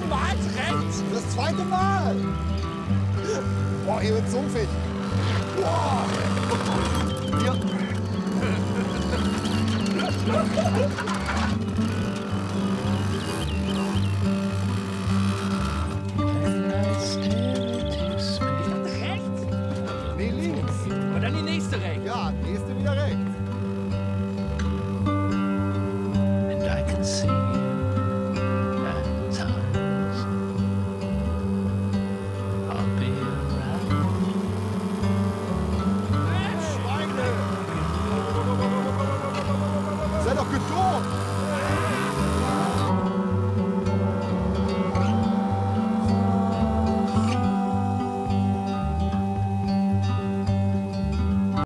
Niemals rechts! Das zweite Mal! Boah, hier wird's sumpfig. Boah! Hier. Rechts? Nee, links. Und dann die nächste rechts. Ja, nächste wieder rechts. And I can see you at times. I'll be around. Schweine! Sei doch geduld!